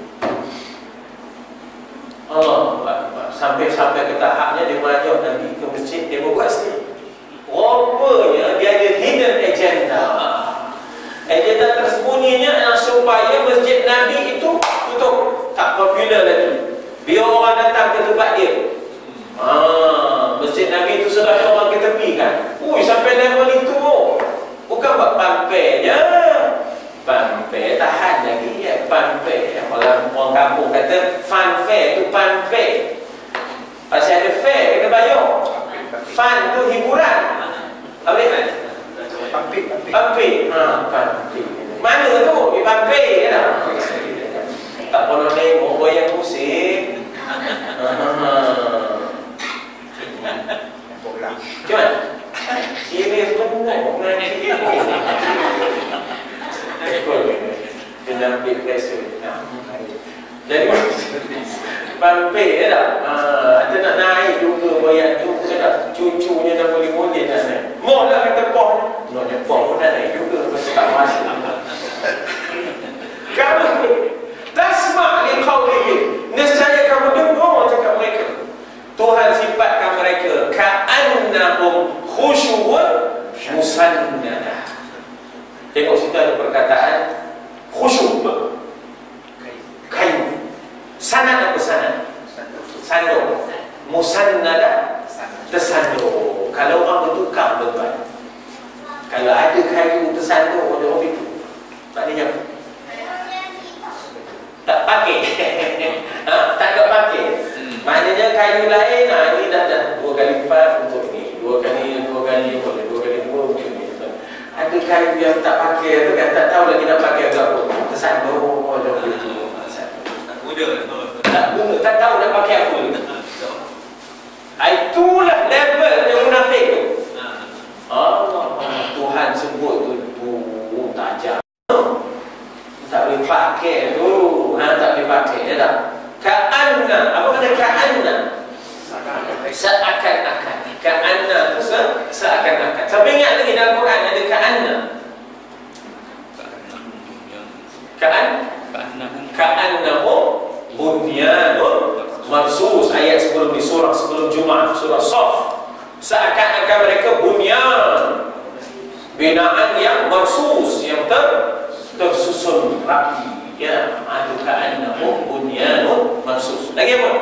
Allah sampai-sampai ke tahapnya dia mengajak Nabi ke masjid, dia buat sendiri. Rupanya dia ada hidden agenda. Agenda tersembunyinya adalah supaya masjid Nabi itu tutup, tak popular lagi. Biar orang datang ke tempat dia. Ah, masjid Nabi itu sudah orang ke tepi kan. Ui, sampai level itu. Bukan buat pampai je. Pampai tahan lagi ya, pampai. Orang orang kampung kata fun fair tu pampai. Pasal ada fair kena bayar. Fun tu hiburan. Apa dia? Pampik, pampik. Pampik. Ha, pampik. Mana tu? Di pampik ke tak? Tak perlu tengok goyang musik. Ha. Cuman serius benar mengenai ini. Kena ambil pressure. Jadi pampik ya tak? Ada nak naik juga goyang tu ke tak? Cucunya dah boleh-boleh nak naik. Mau lah kata pon. Nak pon pun nak naik juga. Macam tak masuk. Kamu tasma' li qawlihi. Nescaya kamu dengar cakap mereka. Tuhan sifatkan mereka ka'annahum khusyu'un musannadah. Tengok situ ada perkataan khusyuk. Kayu. Sanad apa sanad? Sandung. Musannadah tersandung. Kalau orang bertukar beban, kalau ada kayu tersandung oleh orang itu, maknanya apa? Tak pakai. Ha? Tak ada pakai. Maknanya kayu lain, nah ini dah dah dua kali lipat untuk ni, dua kali dua kali boleh, dua kali dua untuk ni. Ada kayu yang tak pakai, tu kan tak tahu lagi nak pakai apa, tersandung oleh orang itu. Tak guna, tak tahu nak pakai apa. Itulah level yang munafik tu. Allah, Tuhan sebut tu, tu tajam. Tak boleh pakai tu. Ha, tak boleh pakai, ya tak? Ka'anna, apa kata ka'anna? Seakan-akan. Ka'anna tu seakan-akan. Sampai ingat lagi dalam Quran ada ka'anna. Ka'an? Ka'annahu bunyanun marsus. Ayat sebelum di surah sebelum Jumaat, surah Shaf. Seakan-akan mereka bunyan, binaan yang marsus, yang ter tersusun rapi. Ya, ada ka'annahu bunyanun marsus. Lagi apa?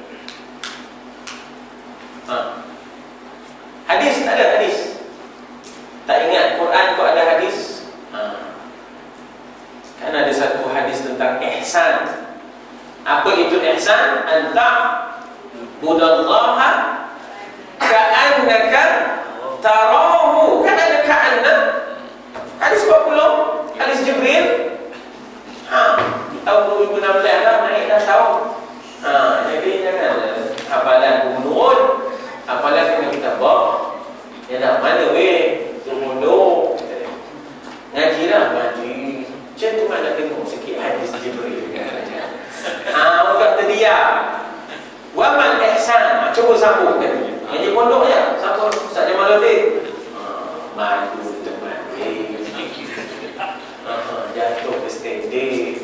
Ha. Hadis tak ada hadis. Tak ingat Quran kok ada hadis? Ha. Kan ada satu hadis tentang ihsan. Apa itu ihsan? Anta budallaha ka'annaka tarahu. Kan ada ka'anna. Hadis empat puluh, hadis Jibril. Ha, tahun dua ribu enam belas dah naik dah tahun. Ha, jadi jangan hafalan menurun. Hafalan kena kita bawa. Ya dah mana weh? Turun ngaji lah, ngaji. Macam tu mana tengok sikit hadis Jibril. Ah, orang terdiam. Wa man ihsan. Cuba sambung tadi. Ngaji pondok ya, sambung Ustaz Jamaluddin. Ah, malu teman. Eh. Ah, jatuh ke stadium.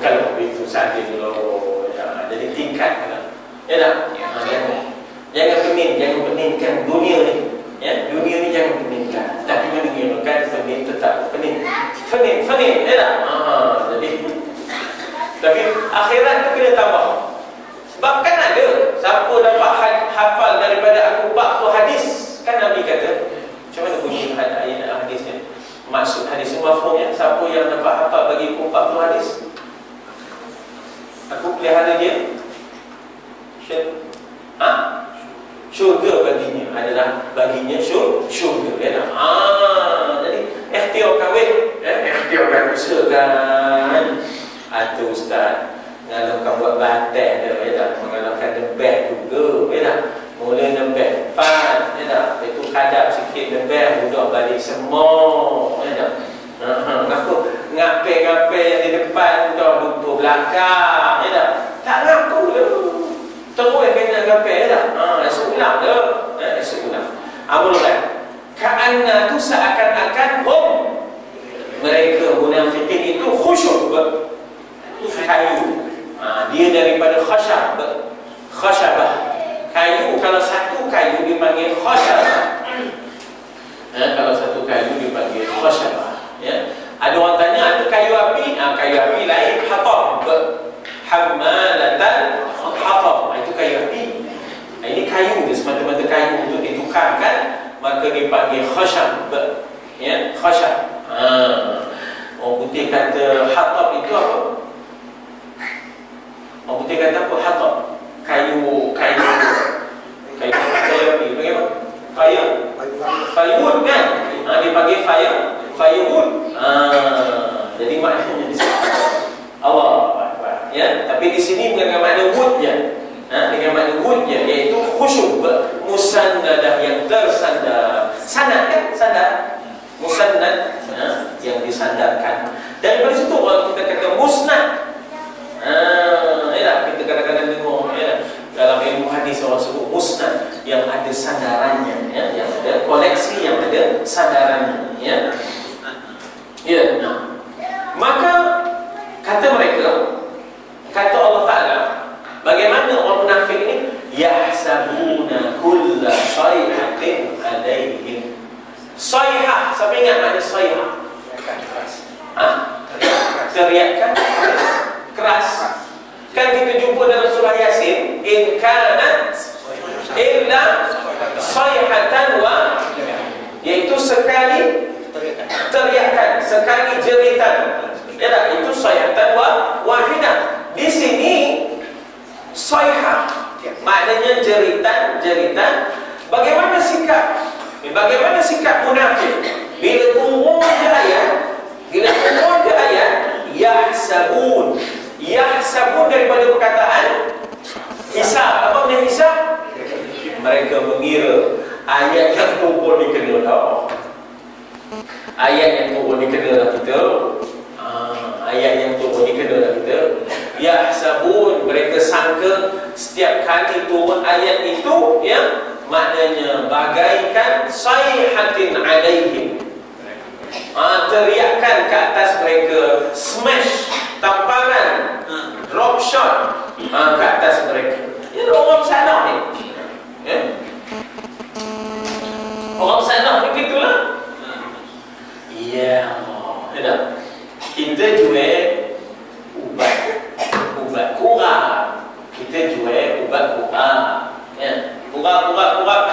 kalau begitu saja dulu. Ya, jadi tingkat kan. Ya tak? Ya, jangan, jangan pening, jangan peningkan dunia ni. Ya, dunia ni jangan peningkan. Tapi meninggalkan pening tetap pening. Pening, pening, ya tak? Ah, jadi tapi akhirat tu kena tambah. Sebab kan ada siapa dapat hafal daripada aku empat puluh hadis. Kan Nabi kata, macam mana bunyi ayat hadisnya? Maksud hadis mafhumnya, siapa yang dapat hafal bagi aku empat puluh hadis, aku pelihara dia. Ha? Syurga baginya adalah baginya syur, syurga. Ya tak? Ah, jadi ikhtiar kahwin, eh, ikhtiar kahwin usahakan. Atau ustaz mengalahkan buat batal dia, ya tak? Mengalahkan debet juga, ya tak? Mula debet empat, ya tak? Itu kadap sikit debet, budak balik semua, ya tak? Haa, aku ngapel-ngapel yang di depan, budak lupa belakang, ya tak? Tak ngaku dia. Terus kena ngapel, ya tak? Haa, esok ulang dia. Ya, esok ulang. Amulkan. Ka'anna tu seakan-akan hum, mereka munafikin itu khusyuk, kayu. Ha, dia daripada khasyab, khasyabah. Kayu, kalau satu kayu dipanggil khasyabah. Ha, kalau satu kayu dipanggil khasyabah. Ya. Ada orang tanya, ada kayu api? Ha, kayu api lain hatab. Hammalatan hatab. Itu kayu api. Ha, ini kayu, dia semata-mata kayu untuk ditukarkan, maka dipanggil khasyab. Ya, khasyab. Ha. Orang putih kata hatab itu apa? Orang putih kata apa? Hatab. Kayu, kayu, kayu, kayu api. Bagaimana? Fire, firewood kan? Ha, dia panggil fire, firewood. Ha, jadi maknanya di sini Allah, ya. Tapi di sini bukan dengan makna wood je. Ha, dengan makna wood je, iaitu khusyuk, musannadah yang tersandar. Sanad kan? Sandar. Musannad, ha, yang disandarkan. Daripada situ kalau kita kata musnad. Ah, ya, kita kadang-kadang dengar, ya, dalam ilmu hadis orang sebut musnad yang ada sandarannya, ya, yang ada koleksi yang ada sandarannya, ya. Ya, nah. Maka kata mereka, kata Allah Taala, bagaimana orang munafik ini? Yahsabuna kulla sayhatin alaihim. Sayhah, siapa ingat makna sayhah? Ha? Teriakan keras. Kan kita jumpa dalam surah Yasin, in kanat illa sayhatan wa, iaitu sekali teriakan, sekali jeritan. Ya tak? Itu sayhatan wa wahidah. Di sini sayhah maknanya jeritan, jeritan. Bagaimana sikap? Bagaimana sikap munafik? Bila turun je ayat, bila turun je ayat, yahsabun. Yahsabun daripada perkataan hisab. Apa makna hisab? Mereka mengira ayat yang turun ni kena dah. Ayat yang turun ni kena dah kita. Ah, ayat yang turun ni kena dah kita. Yahsabun, mereka sangka setiap kali turun ayat itu, ya, maknanya bagaikan sayhatin alaihim. Ah, teriakan ke atas mereka, smash, tamparan, drop shot, ah, ke atas mereka. Ini orang sana ni, ya? Orang sana ni begitulah. Ya, ya. Kita jual ubat, ubat kurang. Kita jual ubat kurang, ya. Kurang, kurang, kurang.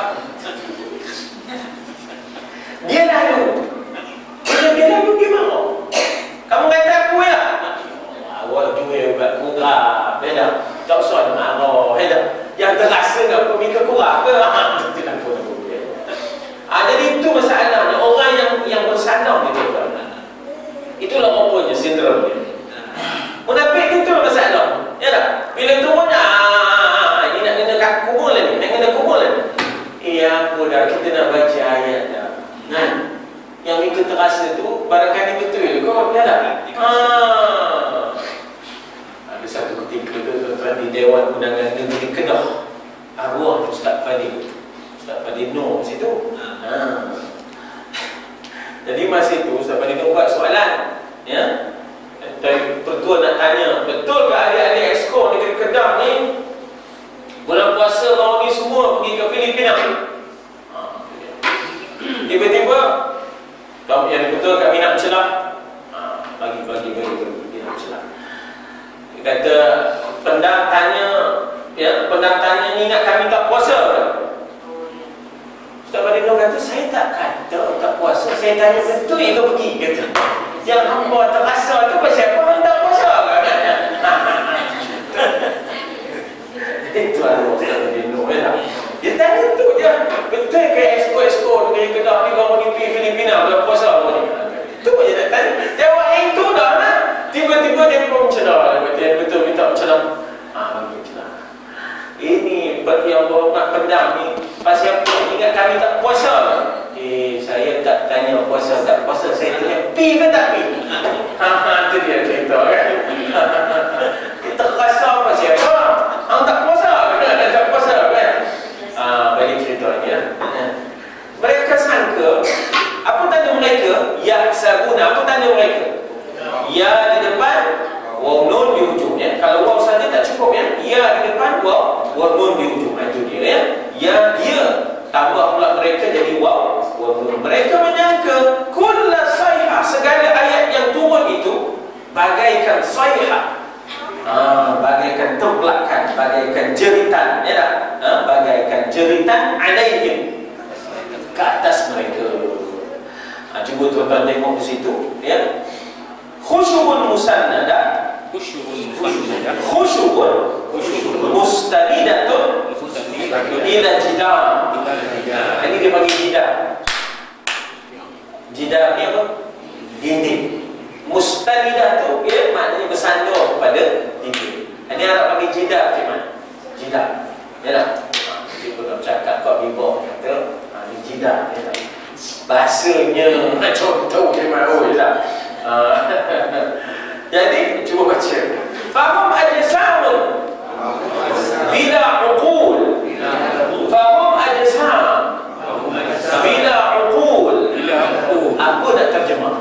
Dia lalu. Bila dia lalu dia marah. Kamu kata aku ya? Awak jual ubat kurang. Beda. Tak usah marah. Beda. Yang terasa tak pemikir kurang ke? Itu tak pun aku. Ah, jadi itu masalahnya. Orang yang yang bersandar di depan. Itulah rupanya sindrom dia. Munafik itu masalah. Ya tak? Bila turun, ah, ini nak kena kat kubur lagi. Nak kena kubur lagi. Eh, apa dah, kita nak baca ayat dah. Kan? Yang itu terasa tu, barangkali betul. Kau apa tak? Ah. Ada satu ketika tu, tuan-tuan di Dewan Undangan Negeri Kedah. Arwah Ustaz Fadil. Ustaz Fadil Nur situ. Ah. Jadi masa itu Ustaz Fadil Nur buat soalan. Ya? Dari pertuan cuba nak tanya, betul ke adik-adik ekskul negeri Kedah ni bulan puasa tahun ni semua pergi ke Filipina? Ha, tiba-tiba kami yang betul kami nak celah. Ha, bagi bagi bagi bagi nak celah. Dia kata pendang tanya, ya, pendang tanya ni nak kami tak puasa ke? Ustaz Badino kata, saya tak kata tak puasa, saya tanya betul ke pergi, kata. Yang hamba terasa tu pasal apa hang tak puasa ke? Itu adalah Ustaz Badino, ya. Dia tanya tu je, betul ke ekskul-ekskul negeri Kedah ni kalau pergi Filipina bulan puasa apa ni? Itu je nak tanya. Jawab itu dah lah. Tiba-tiba dia pun celah, dia betul minta celah. Ah, bagi celah. Ini bagi yang bawa nak pendam ni, pasal apa ingat kami tak puasa? Eh, saya tak tanya puasa tak puasa, saya tanya pi ke tak pi? Ha ha, tu dia cerita kan. Kita rasa apa siapa? Hang tak puasa ke? Tak puasa kan? Ah, bagi ceritanya. Mereka sangka, apa tanda mereka? Ya sabuna, apa tanda mereka? Ya di depan, waw nun di ujungnya. Kalau waw saja tak cukup ya. Ya di depan, waw, waw nun di ujung. Itu dia ya. Ya dia tambah pula mereka jadi waw, waw nun. Mereka menyangka kulla sayha, segala ayat yang turun itu bagaikan sayha. Ah, bagaikan templakan, bagaikan jeritan, ya tak? Ah, bagaikan jeritan alaihim, ke atas mereka. Ha, cuba tuan-tuan tengok di situ, ya. Khusyubun musannada, Khusyubun musannada, khusyubun mustanidatun ila jidar. Ini dia panggil jidar. Jidar ni apa? Dinding. Mustanidah tu, ya, maknanya bersandar kepada dinding. Ini Arab panggil jidar, macam jidar, ya tak? Kita nak cakap kat bibah kata, ha, ni jidar, ya tak? Bahasanya contoh dia mahu, ya tak? Jadi cuba baca. Fahum ajsamun bila uqul. Fahum ajsam bila uqul. Aku nak terjemah.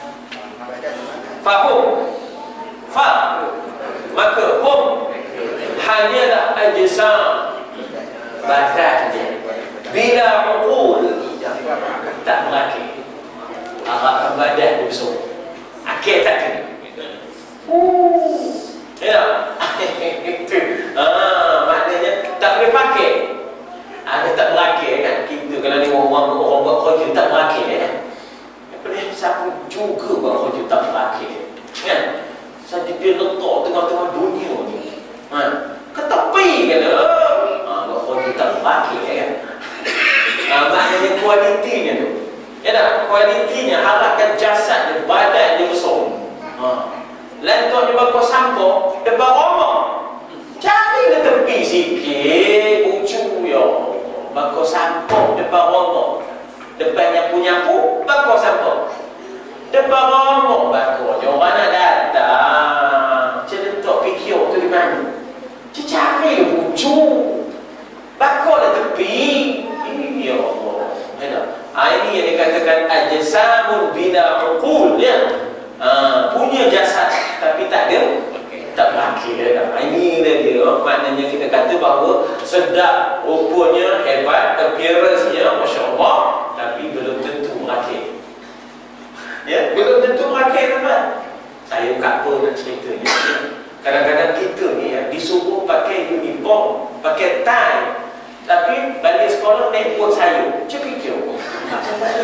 Fahum, fa, maka hum hanyalah ajsam, badan dia. Bila uqul, tak berakil. Arah badan dia besar. Akhir tak kena. Uh, ya, itu. Ah, maknanya tak boleh pakai. Ada tak berakil kan? Kita kalau ni orang orang buat kerja tak berakil kan? Apa dia siapa juga buat kerja tak berakil kan? Jadi dia letak tengah-tengah dunia ni. Ha, ke tepi kan? Ah, buat kerja tak berakil kan? Ah, maknanya kualitinya tu. Ya tak? Kualitinya harapkan jasad dan badan dia besar. Ha. Lantok dia bakal sampah depan rumah. Cari ke tepi sikit, ucu ya. Bakal sampah depan rumah. Depan yang punya aku, bakal sampah. Depan rumah bakal. Orang nak datang. Cik letak fikir tu di mana? Cik cari ke ucu. Bakal ke tepi. Ya Allah. Ya tak? Ha, ini yang dikatakan ajsamun bila uqul, ya. Ha, punya jasad tapi tak ada, tak berakil, ya. Ha, ini dia, dia maknanya kita kata bahawa sedap, rupanya hebat, appearance-nya masya-Allah, tapi belum tentu berakil. Ya, belum tentu berakil, teman. Saya bukan apa nak ceritanya. Kadang-kadang kita ni ya, disuruh pakai uniform, pakai tie, tapi balik sekolah naik buat sayur. Macam fikir macam mana?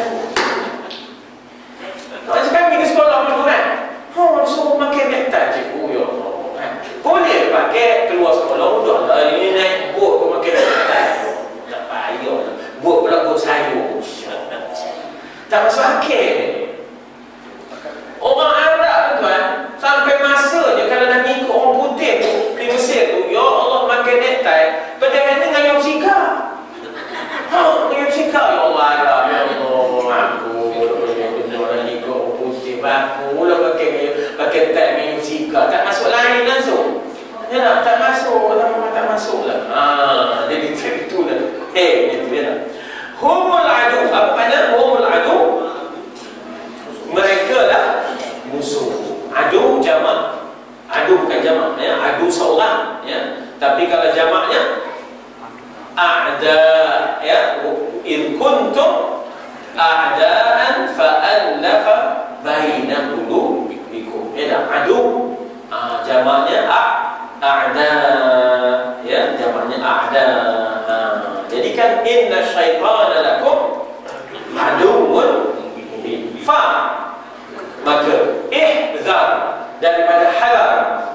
Macam kami di sekolah dulu kan, oh, suruh pakai necktie cikgu, ya Allah. Boleh pakai keluar sekolah, udah lah, ini naik buat pun pakai necktie. Tak payah, buat pula buat sayur. Tak masuk akal. Orang Arab tu kan, sampai masanya kalau nak ikut orang putih tu di Mesir tu, ya Allah, pakai necktie, padahal ni ngayam sika. Ha, ngayam sika, ya Allah, ya Allah, aku orang ikut orang putih, aku lah pakai pakai tag ngayam sika, tak masuk lain langsung. Ya tak, tak masuk, tak, tak masuk lah. Ha, jadi itu lah. Eh, itu dia lah. Humul adu, apa makna humul adu? Mereka lah musuh. Adu jamak Tapi kalau jamaknya a'da, ya, in kuntum a'daan fa'allafa baina qulubikum. Ya, adu. Ah, jamaknya a'da, ya, jamaknya a'da. Ah, jadi kan inna syaitana lakum aduwwun mubin. Fa, maka ihzar daripada hadar,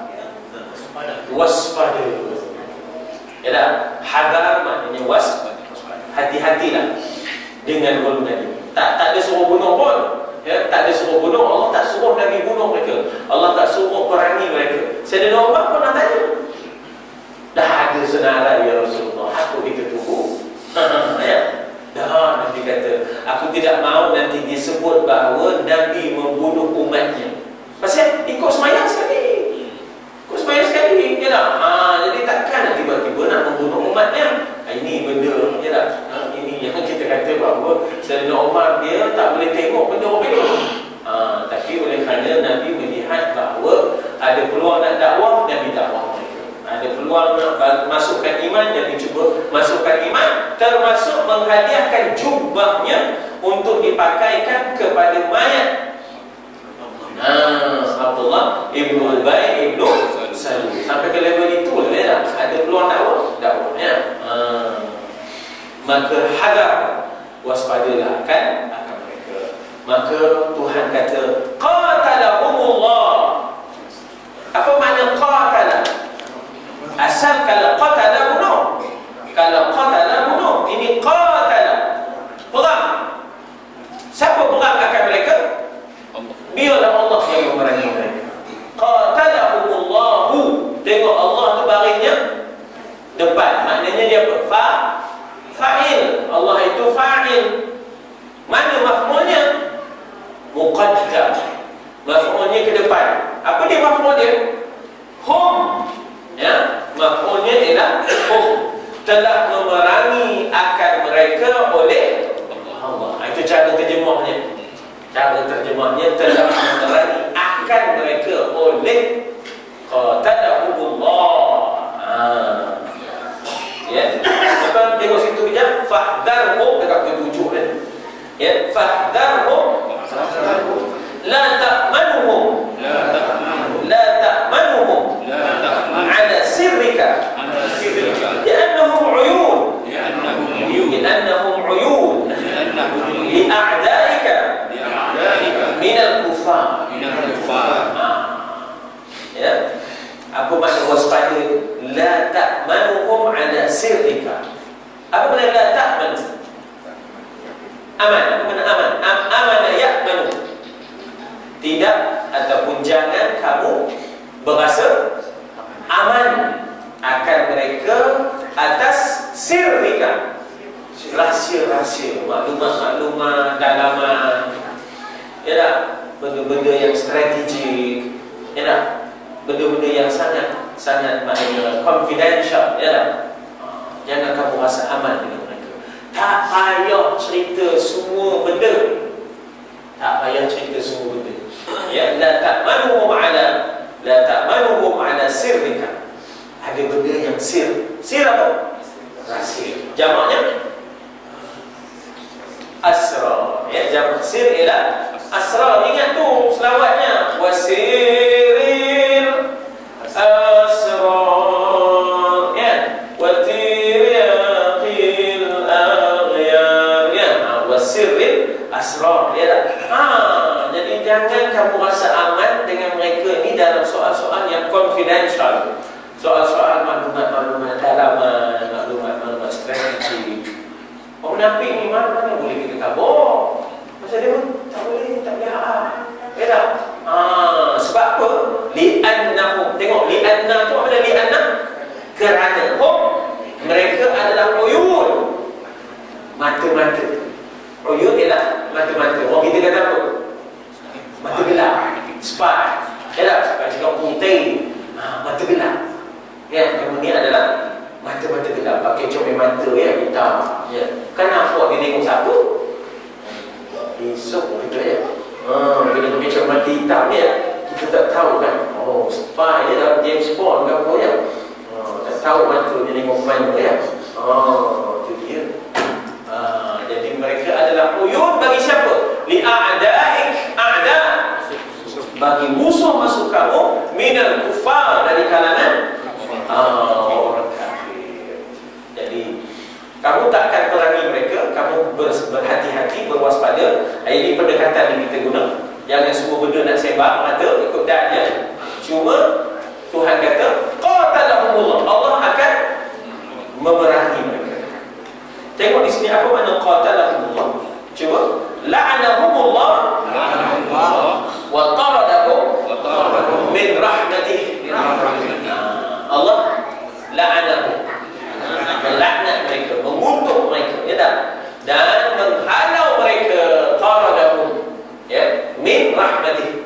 waspada. Ya dah, hadar maknanya was, hati-hatilah dengan golongan ini. Tak tak ada suruh bunuh pun. Ya, tak ada suruh bunuh. Allah tak suruh Nabi bunuh mereka. Allah tak suruh perangi mereka. Sayyidina Umar pun nak tanya. Dah ada senarai ya Rasulullah, aku kita tunggu. Ya. Dah, Nabi kata, aku tidak mahu nanti disebut bahawa Nabi membunuh umatnya. Pasal ikut semayang sekali. Ikut semayang sekali. Ya tak? Ha, jadi takkan tiba-tiba nak membunuh umatnya. Ha, ini benda, ya tak? Ha, ini yang kita kata bahawa Sayyidina Umar dia tak boleh tengok benda orang itu. Ha, tapi oleh kerana Nabi melihat bahawa ada peluang nak dakwah, Nabi dakwah mereka. Ada peluang nak masukkan iman, Nabi cuba masukkan iman, termasuk menghadiahkan jubahnya untuk dipakaikan kepada mayat Nah, Abdullah Ibnu Ubay Ibnu Salul. Sampai ke level itu lah, ya, ada peluang dakwah, dakwahnya. Ha. Maka hadar, waspadalah akan akan mereka. Maka Tuhan kata, qatalahumullah. Apa makna qatala? Asal kalau qatala bunuh. Kalau qatala bunuh, ini qatala, perang. Siapa perang akan mereka? Biarlah Allah yang memerangi mereka. Qatalahumullahu. Tengok Allah tu baringnya depan. Maknanya dia apa? Fa, fa'il. Allah itu fa'il. Mana maf'ulnya? Muqaddam. Maf'ulnya ke depan. Apa dia maf'ul dia? Hum. Ya, maf'ulnya ialah hum. Telah memerangi akan mereka oleh Allah. Itu cara terjemahnya. Cara terjemahnya telah memerangi akan mereka oleh qatalahumullah. Ah. Ya. Maka tengok situ kejap, fahdharhum dekat ketujuh kan. Ya, fahdharhum la ta'manuhum la ta'manuhum la ta'manuhum la ta'manuhum ala sirrika ala sirrika li'annahum 'uyun li'annahum 'uyun li'annahum 'uyun li'a'da'ika minal kufar minal kufar. Ya, apa makna waspada? La ta'manuhum ala sirrika. Apa makna la ta'man? Aman. Apa makna aman? Am amana ya'manu. Tidak ataupun jangan kamu berasa aman akan mereka atas sirrika, rahsia-rahsia, maklumat-maklumat dalaman. Ya tak? Benda-benda yang strategik. Ya tak? Benda-benda yang sangat sangat maknanya confidential. Ya tak? Jangan kamu rasa aman dengan mereka. Tak payah cerita semua benda. Tak payah cerita semua benda. Ya, la ta'manuhum ala la ta'manuhum ala sirrika. Ada benda yang sir. Sir apa? Rahsia. Jamaknya asra. Ya, jamak sir ialah asra. Ingat tu selawatnya, wasiril asra, ya, watiriyaqil aghyar, ya, wasiril asra, ya tak? Ha, jadi jangan kamu rasa aman dengan mereka ni dalam soal-soal yang confidential, soal-soal maklumat-maklumat dalaman, maklumat-maklumat strategi. Orang munafik ni mana-mana boleh kita kabur. Pasal dia pun tak boleh, tak boleh hak. Ya tak? Ah, sebab apa? Li'annahum. Tengok, li'anna tu apa dia? Li'anna kerana hum, mereka adalah uyun, mata-mata. Uyun ialah mata-mata. Orang kita kata apa? Mata gelap, spy. Ya tak? Spy cakap putih, ah, mata gelap. Ya, yang ini adalah mata-mata gelap. Pakai comel mata, ya, hitam. Ya. Kan nampak dia tengok siapa? Esok gitu ya. Ha, bila pakai comel mata hitam ya, kita tak tahu kan. Oh, spy dia dalam James Bond ke apa ya. Oh, tak tahu mata dia tengok mana ya. Oh, itu dia. Ah, jadi mereka adalah uyun bagi siapa? Li a'da'ik, a'da, bagi musuh-musuh kamu, minal kufar, dari kalangan ah, orang kafir. Jadi kamu tak akan perangi mereka, kamu berhati-hati, berwaspada. Ini pendekatan yang kita guna. Jangan semua benda nak sebab mata ikut datnya. Cuma Tuhan kata qatalahumullah, Allah akan memerangi mereka. Tengok di sini apa makna qatalahumullah. Cuba la'anahumullah wa taradahum min rahmatih. Allah la'anahum, melaknat mereka, mengutuk mereka, ya tak? Dan menghalau mereka, taradahum, ya, min rahmatih.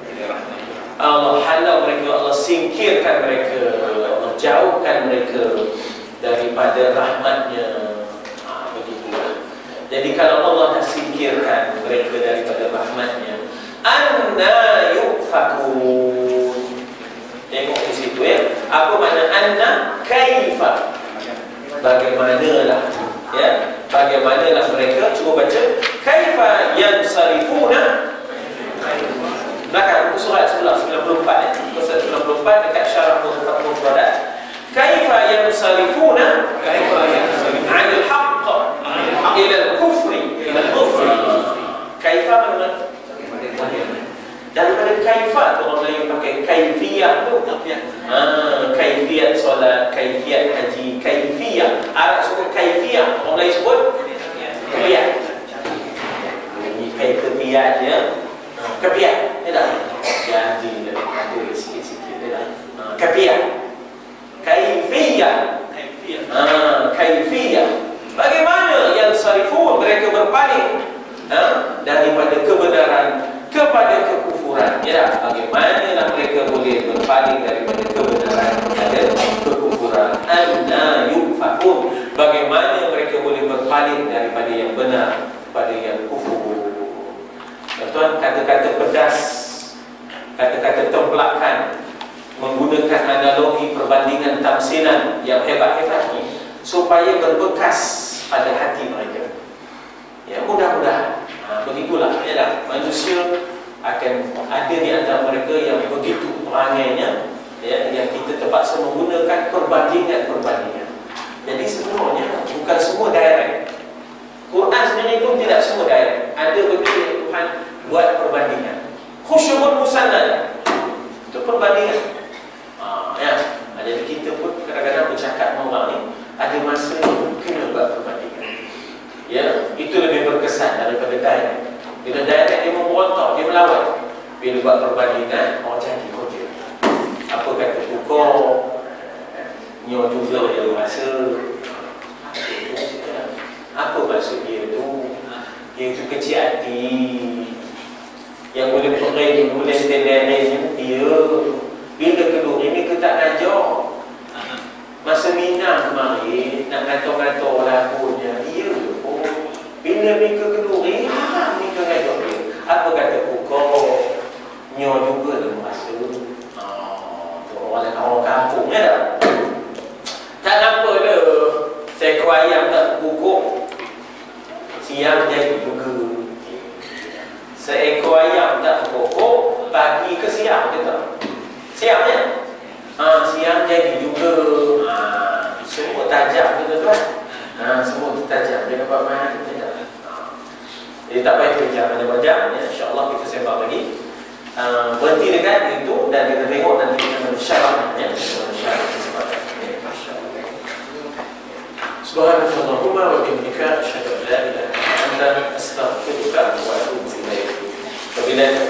Allah halau mereka, Allah singkirkan mereka, Allah jauhkan mereka daripada rahmatnya. Ha, begitulah. Jadi kalau Allah dah singkirkan mereka daripada rahmatnya, anna yufakun. Tengok di situ ya. Apa makna anna? Kaifa. Bagaimanalah, ya? Bagaimanalah mereka? Cuba baca. Kaifa yansarifuna. Belakang buku surat sebelah sembilan puluh empat ya. Surat sembilan puluh empat dekat syarah Mufradat. Kaifa yansarifuna kaifa yansarifuna 'anil haqq ila al-kufri ila al-kufri. Kaifa mana? Daripada kaifa tu orang Melayu pakai kaifiyah tu. Ah, kaifiyat solat, kaifiyat haji, kaifiyah. Arab sebut kaifiyah, orang Melayu sebut kaifiat. Ini kaifiyat ya. Kafiat, ya tak? Jadi ada sikit-sikit, ya tak? Kafiat, kaifiyah, ah, kaifiyah. Bagaimana yang sarifun, mereka berpaling ah, daripada kebenaran kepada kekufuran, ya tak? Bagaimana mereka boleh berpaling daripada kebenaran kepada kekufuran? Anna yufakun, bagaimana mereka boleh berpaling daripada yang benar kepada yang kufur? Tuan, kata-kata pedas, kata-kata templakan, menggunakan analogi perbandingan tamsilan yang hebat-hebat ini supaya berbekas pada hati mereka. Ya, mudah-mudahan ha, begitulah ya dah. Manusia akan ada di antara mereka yang begitu perangainya, ya, yang kita terpaksa menggunakan perbandingan-perbandingan. Jadi sebenarnya bukan semua direct. Quran sendiri pun tidak semua direct. Ada benda yang Tuhan buat perbandingan. Khusyubun musannad, itu perbandingan. Ha, ya. Jadi kita pun kadang-kadang bercakap dengan orang ni, ada masa kena buat perbandingan. Ya, itu lebih berkesan daripada direct. Bila direct dia memberontak, dia melawan. Bila buat perbandingan, oh jadi kau dia. Apa kata pukul, nyo juga yang rasa. Apa maksud dia tu? Dia tu kecil hati, yang boleh perai, boleh stendernya dia. Bila kedua ini kita tak ngajar. Masa Minang kemarin nak ngatur-ngatur lagunya, dia oh, bila mereka kedua ini mereka ngajar dia. Apa kata pukul, nyo juga dia merasa oh, orang orang kampung ya tak? Tak nampak dah seekor ayam tak pukul, siang jadi juga. Seekor ayam tak pokok, pagi ke siang ke tak? Siang ya? Ha, siang jadi juga. Ha, semua tajam ke tuan? Ha, semua tajam. Dia dapat main tajam. Ha. Jadi tak payah kerja banyak-banyak ya. InsyaAllah kita sembang lagi. Ha, berhenti dekat itu dan kita tengok nanti kita mensyarahnya. Syarah Subhanallahumma wa bihamdika asyhadu an la ilaha illa anta astaghfiruka wa atubu ilaik. Wabillahi